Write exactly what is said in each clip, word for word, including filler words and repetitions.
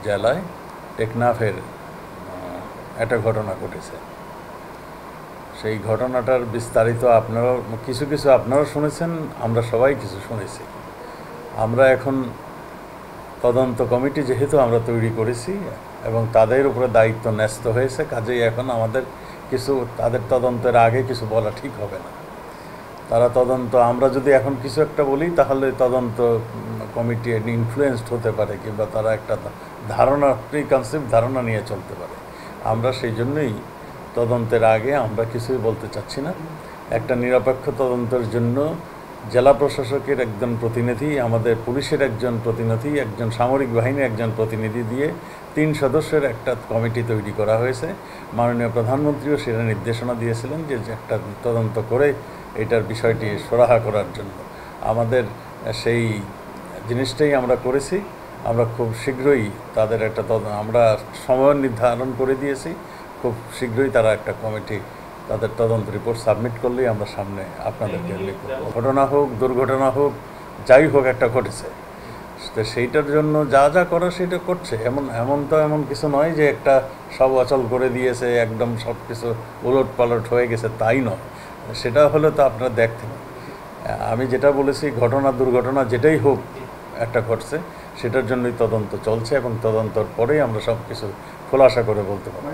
জেলায় টেকনাফের একটা ঘটনা ঘটেছে। সেই ঘটনাটার বিস্তারিত আপনারাও কিছু কিছু আপনারাও শুনেছেন, আমরা সবাই কিছু শুনেছি। আমরা এখন তদন্ত কমিটি যেহেতু আমরা তৈরি করেছি এবং তাদের উপরে দায়িত্ব ন্যস্ত হয়েছে, কাজেই এখন আমাদের কিছু তাদের তদন্তের আগে কিছু বলা ঠিক হবে না। তারা তদন্ত আমরা যদি এখন কিছু একটা বলি তাহলে তদন্ত কমিটি ইনফ্লুয়েসড হতে পারে কিংবা তারা একটা ধারণা প্রি কনসেপ্ট ধারণা নিয়ে চলতে পারে। আমরা সেই জন্যই তদন্তের আগে আমরা কিছুই বলতে চাচ্ছি না। একটা নিরপেক্ষ তদন্তের জন্য জেলা প্রশাসকের একজন প্রতিনিধি, আমাদের পুলিশের একজন প্রতিনিধি, একজন সামরিক বাহিনীর একজন প্রতিনিধি দিয়ে তিন সদস্যের একটা কমিটি তৈরি করা হয়েছে। মাননীয় প্রধানমন্ত্রীও সেটা নির্দেশনা দিয়েছিলেন যে একটা তদন্ত করে এটার বিষয়টি সুরাহা করার জন্য। আমাদের সেই জিনিসটাই আমরা করেছি। আমরা খুব শীঘ্রই তাদের একটা আমরা সময় নির্ধারণ করে দিয়েছি। খুব শীঘ্রই তারা একটা কমিটি তাদের তদন্ত রিপোর্ট সাবমিট করলেই আমরা সামনে আপনাদেরকে লিখব। ঘটনা হোক, দুর্ঘটনা হোক, যাই হোক একটা ঘটেছে, তো সেইটার জন্য যা যা করা সেটা করছে। এমন এমন তো এমন কিছু নয় যে একটা সব অচল করে দিয়েছে, একদম সব কিছু উলট পালট হয়ে গেছে, তাই নয়। সেটা হলে তো আপনারা দেখতেন। আমি যেটা বলেছি, ঘটনা দুর্ঘটনা যেটাই হোক একটা ঘটছে, সেটার জন্যই তদন্ত চলছে এবং তদন্তর পরেই আমরা সব কিছু খোলাসা করে বলতে পারবো।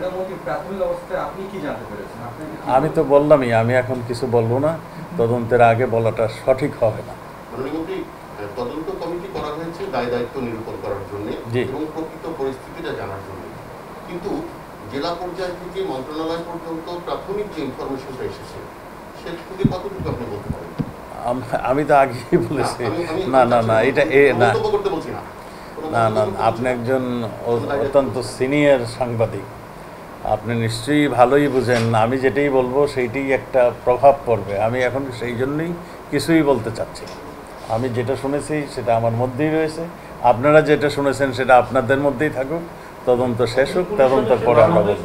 আমি তো বললামই, আমি এখন কিছু বলবো না। তদন্তের আগে বলাটা সঠিক হবে না। তদন্ত কমিটি করা হয়েছে দায় দায়িত্ব নিরূপণ করার জন্য এবং প্রকৃত পরিস্থিতিটা জানার জন্য, কিন্তু জেলা পর্যায় থেকে মন্ত্রণালয় পর্যন্ত প্রাথমিক যে ইনফরমেশনটা এসেছে সেটা থেকে কতটুকু আপনি বলতে পারেন? আমি তো আগেই বলেছি না না না এটা এ না না না আপনি একজন অত্যন্ত সিনিয়র সাংবাদিক, আপনি নিশ্চয়ই ভালোই বুঝেন। আমি যেটাই বলবো সেইটাই একটা প্রভাব পড়বে। আমি এখন সেই জন্যই কিছুই বলতে চাচ্ছি। আমি যেটা শুনেছি সেটা আমার মধ্যেই রয়েছে, আপনারা যেটা শুনেছেন সেটা আপনাদের মধ্যেই থাকুক। তদন্ত শেষ হোক, তদন্তের পরে আমরা বলব।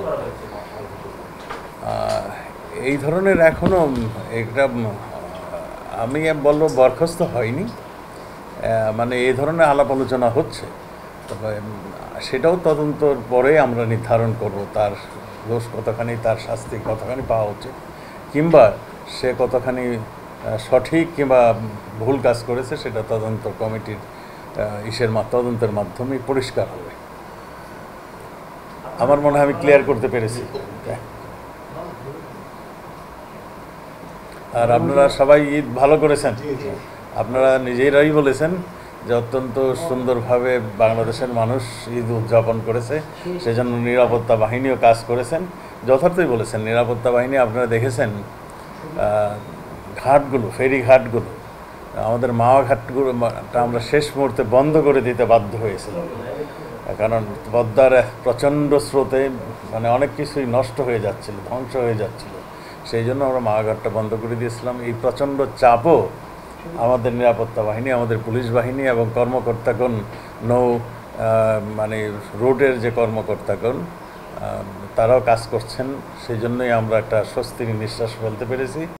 এই ধরনের এখনও একটা আমি বলবো বরখাস্ত হয়নি, মানে এই ধরনের আলাপ আলোচনা হচ্ছে। তবে সেটাও তদন্তর পরে আমরা নির্ধারণ করব তার দোষ কতখানি, তার শাস্তি কতখানি পাওয়া উচিত, কিংবা সে কতখানি সঠিক কিংবা ভুল কাজ করেছে, সেটা তদন্ত কমিটির ইসের তদন্তের মাধ্যমে পরিষ্কার হবে। আমার মনে হয় আমি ক্লিয়ার করতে পেরেছি। আর আপনারা সবাই ঈদ ভালো করেছেন। আপনারা নিজেরাই বলেছেন যে অত্যন্ত সুন্দরভাবে বাংলাদেশের মানুষ ঈদ উদযাপন করেছে, সেজন্য নিরাপত্তা বাহিনীও কাজ করেছেন। যথার্থই বলেছেন, নিরাপত্তা বাহিনী আপনারা দেখেছেন ঘাটগুলো, ফেরি ঘাটগুলো, আমাদের মাওয়া ঘাটগুলোটা আমরা শেষ মুহূর্তে বন্ধ করে দিতে বাধ্য হয়েছিলাম, কারণ পদ্মার প্রচণ্ড স্রোতে মানে অনেক কিছুই নষ্ট হয়ে যাচ্ছিল, ধ্বংস হয়ে যাচ্ছিল। সেই জন্য আমরা মাওয়া ঘাটটা বন্ধ করে দিয়েছিলাম। এই প্রচণ্ড চাপও আমাদের নিরাপত্তা বাহিনী, আমাদের পুলিশ বাহিনী এবং কর্মকর্তাগণ, নৌ মানে রোডের যে কর্মকর্তাগণ, তারাও কাজ করছেন। সেই জন্যই আমরা একটা স্বস্তির নিঃশ্বাস ফেলতে পেরেছি।